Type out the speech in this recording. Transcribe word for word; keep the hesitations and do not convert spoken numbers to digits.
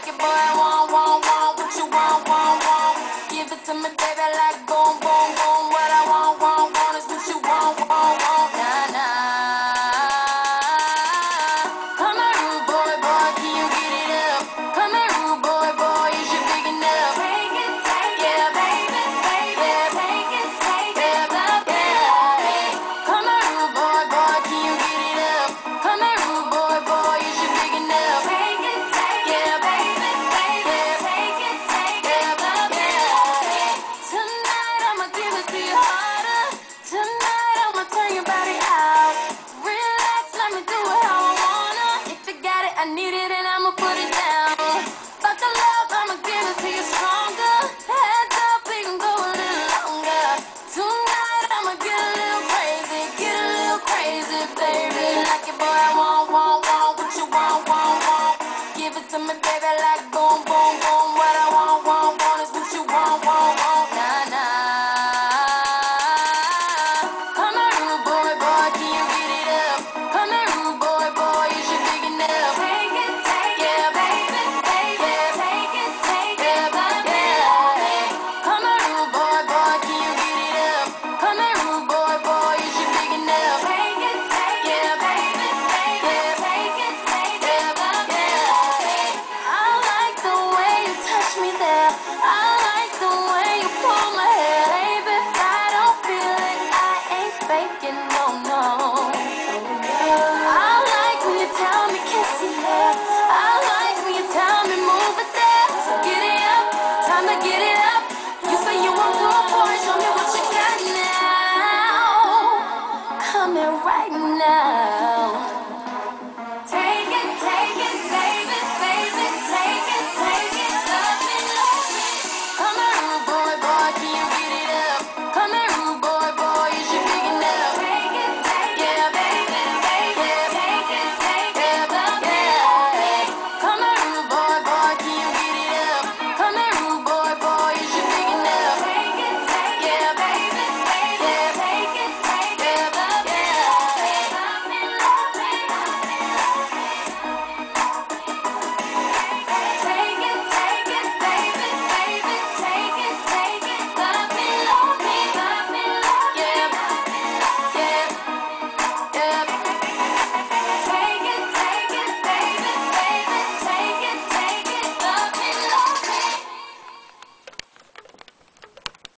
like it, boy. I want, want, want what you want, want, want. Give it to me, baby, like boom, boom, boom. What I want, want, want is what you want, want, want. Nah, nah. Come here, rude boy, boy, can you get it up? Come here, rude boy, boy, is you big enough? Take it, take yeah, it, baby, baby, yeah, take it, take yeah, it, baby, yeah. Come here, rude boy, boy, can you get it up? Come here, rude boy, boy, is you big enough? Take it, take yeah, baby, baby, yeah, take it, take yeah, baby, yeah. Tonight I'ma give it to you harder. Tonight I'ma turn your body out. Relax, let me do it how I wanna. If you got it, I need it, and I'ma put it down. Fuck the love, I'ma give it to you stronger. Heads up, we can go a little longer. Tonight I'ma get a little crazy, get a little crazy, baby. Like it, boy, I want, want, want what you want, want, want. Give it to me, baby, like boom, boom, boom. What I want, want, want is what you want, want, want. Nah, nah. Come here, rude boy, boy, can you get it up? Come here, rude boy, boy, is you big enough? Take it, take yeah, baby, baby, yeah, take it, take yeah, baby, yeah. Come here, rude boy, boy, can you get it up? Come here, rude boy, boy, is you big enough? Take it, take yeah, baby, baby, yeah, take it, take yeah, baby, yeah. I like the way you touch me there. I like the way you pull my hair, baby. If I don't feel it, I ain't faking, no, no. I like when you tell me kiss it there. I like when you tell me move it there. So get it up, time to get it up. You say you want to boy, show me what you got now. Come here right now.